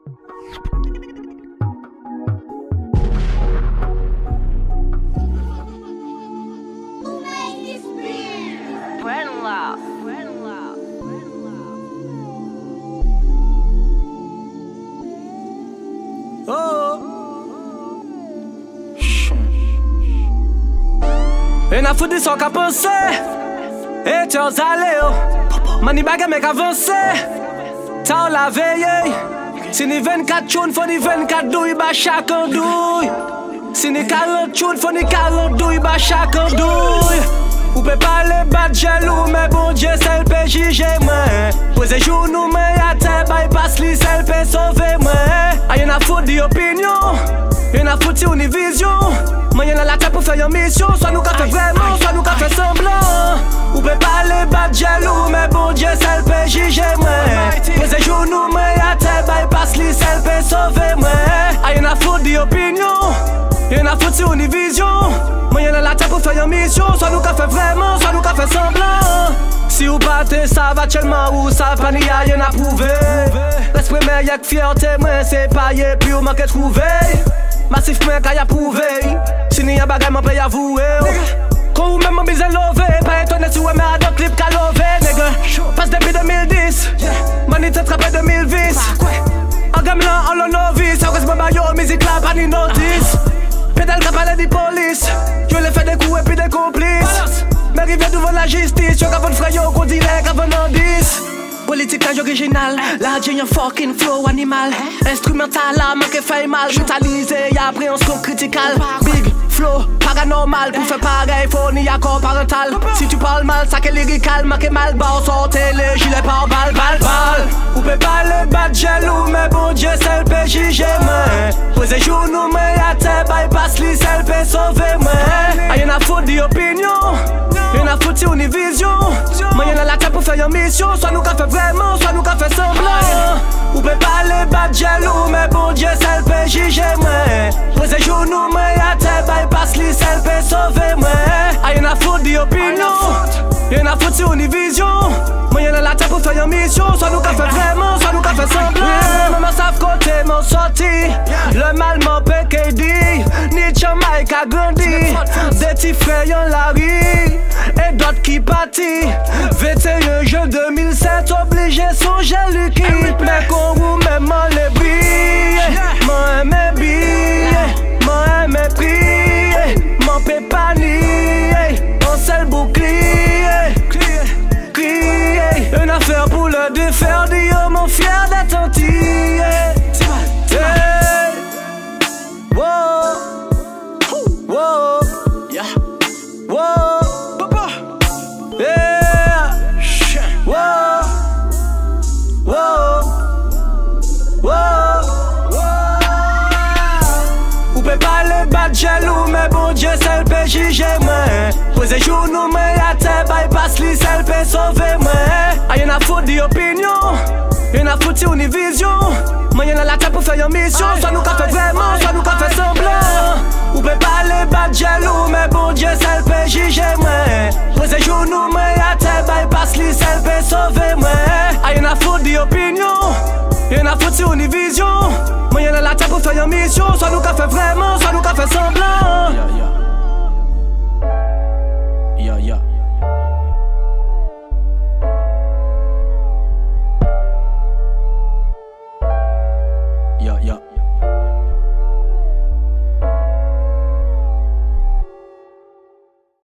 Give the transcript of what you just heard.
E na foutre son qu'a pensé, et tu os allé, mani bagay mec avancé, t'as la veillé. Si ni 24 chounes, faut ni 24 douilles, bah chacun douille. Si ni 40 chounes, faut ni 40 douilles, bah chacun douille. Ou peut pas les battre jaloux, mais bon Dieu c'est le PJG moi. Posez jour nous mais à terre, bypass li c'est le P sauver moi. A y'en a foutre d'opinion, y'en a foutre Univision. Moi y'en a la tête pour faire une mission, soit nous qu'a fait vraiment, soit nous qu'a fait semblant. Ou peut pas les battre jaloux, mais bon Dieu c'est le PJG moi. Posez jour nous mais à terre, bypass li c'est le P sauver moi. A y'en a foutre d'opinion, y'en a foutre Univision. Moi y'en a la tête pour faire une mission, soit nous qu'a fait vraiment, soit nous qu'a fait semblant. Si vous battez ça va tellement ou ça pas ni a y'en a prouvé. L'esprit mais y'a que fierté, moi c'est pas y'a plus ou manque trouvé. Massif mais qu'a y'a prouvé. Si ni y'a bagay m'en paye avouer. Quand vous même m'en bise lové, pas étonné si vous aimez à d'autres clips qu'à lové, nègre. Passe depuis 2010, mani tête rappé 2010. En gamme là, en l'on novice, ça reste ma yo, musique là, pas ni notice. Pédale qu'a parlé des polices, je l'ai fait des coups et puis des complices. Mais arrivé devant la justice, je qu'avant de frayo qu'on dit les qu'avant d'indice. Politique original, la j'ai un fucking flow animal. Instrumental, la manque fait mal. Brutalisé, y'a appréhension critical. Big flow, paranormal. Pour faire pareil, faut ni accord parental. Si tu parles mal, ça qu'est lyrical, manque mal. Bah on sort les gilets par balle, balle, balle. Ou peut pas les battre jaloux, mais bon Dieu c'est le PJG moi. Posez jour nous mais à terre, bypass li c'est le P sauver moi. A y'en a foutre d'opinion, y'en a foutre Univision. Moi y'en a la tête pour faire une mission, soit nous qu'a fait vraiment, soit nous qu'a fait semblant. Ou peut pas les battre jaloux, mais bon Dieu c'est le PJG moi. Posez jour nous mais à terre, bypass li c'est le P sauver moi. A y'en a foutre d'opinion, y'en a foutre Univision. Moi y'en a la tête pour faire une mission, soit nous qu'a fait vraiment, soit nous qu'a fait semblant. Maman savent côté m'en sorti, le mal m'en péqué dit. Ni Jamaïque a grandi, des petits frères y'en la rue, et d'autres qui partit. 21 juin 2007, obligé songer Lucky. Mais qu'on roule même en les billets, m'en aimé billet, m'en aimé prier, m'en paie pas nier, on sait le bouclier. Crier, une affaire pour le défaire, dire mon fier d'être entier. Wow, wow, yeah, wow, papa, yeah, wow, wow, wow. Ou peut pas les battre jaloux, mais bon Dieu c'est le PJG moi. Posez jour nous mais à terre, bypass li c'est le P sauver moi. A y'en a foutre d'opinion, y'en a foutre Univision. Moi y'en a la tête pour faire une mission, soit nous qu'a fait vraiment, soit nous qu'a fait semblant. Ou peut pas les battre jaloux, mais bon Dieu c'est le PJG moi. Posez jour nous mais à terre, bypass li c'est le P sauver moi. A y'en a foutre d'opinion, y'en a foutre Univision. Moi y'en a la tête pour faire une mission, soit nous qu'a fait vraiment, soit nous qu'a fait semblant.